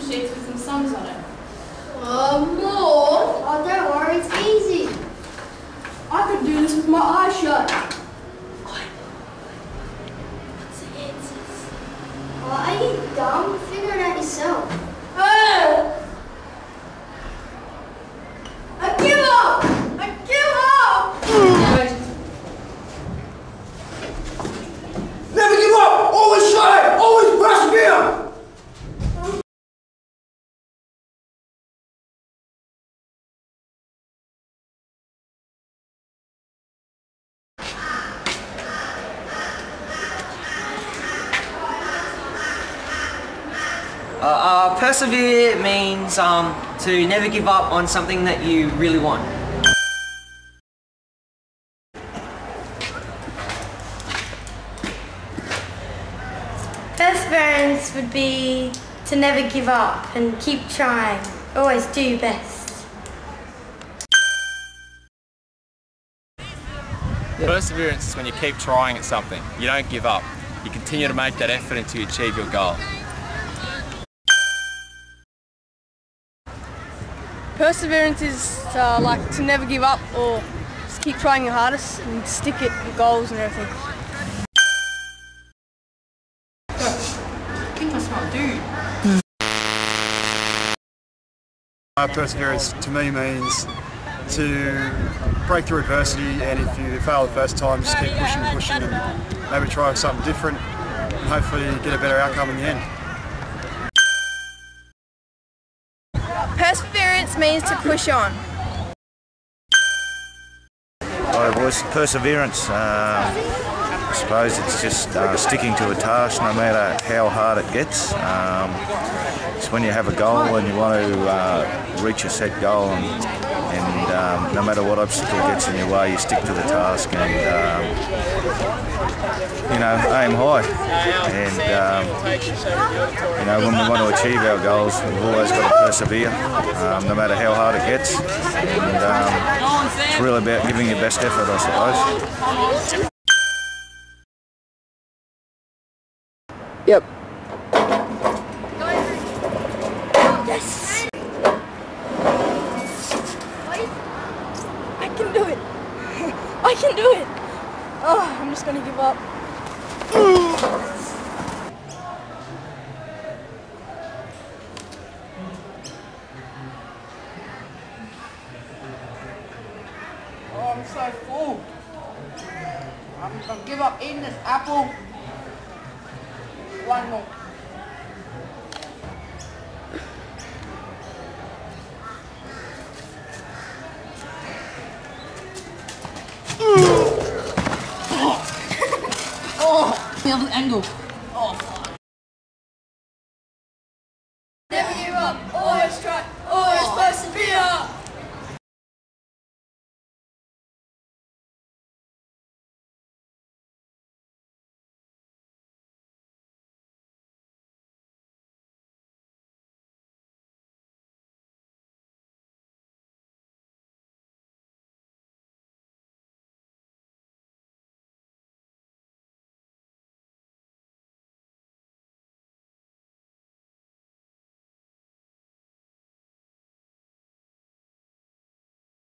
sheets with some sums on it. More? Oh, don't worry, it's easy. I could do this with my eyes shut. What's the answers? Oh, are you dumb? Figure it out yourself. I give up! I give up! Never give up! Always try! Always persevere! Persevere means to never give up on something that you really want. Perseverance would be to never give up and keep trying. Always do your best. Perseverance is when you keep trying at something. You don't give up. You continue to make that effort until you achieve your goal. Perseverance is like to never give up or just keep trying your hardest and stick at your goals and everything. I think that's what I do. Perseverance to me means to break through adversity, and if you fail the first time, just keep pushing and maybe try something different and hopefully get a better outcome in the end. Perseverance means to push on. Well, boys, perseverance. I suppose it's just sticking to a task no matter how hard it gets. It's when you have a goal and you want to reach a set goal, and no matter what obstacle gets in your way, you stick to the task and aim high. And when we want to achieve our goals, we've always got to persevere, no matter how hard it gets. And it's really about giving your best effort, I suppose. Yep. Yes! I can do it. I can do it. Oh, I'm just gonna give up. Oh, I'm so full. I'm gonna give up eating this apple. One more. Oh, the angle. Oh, fuck. Never give up.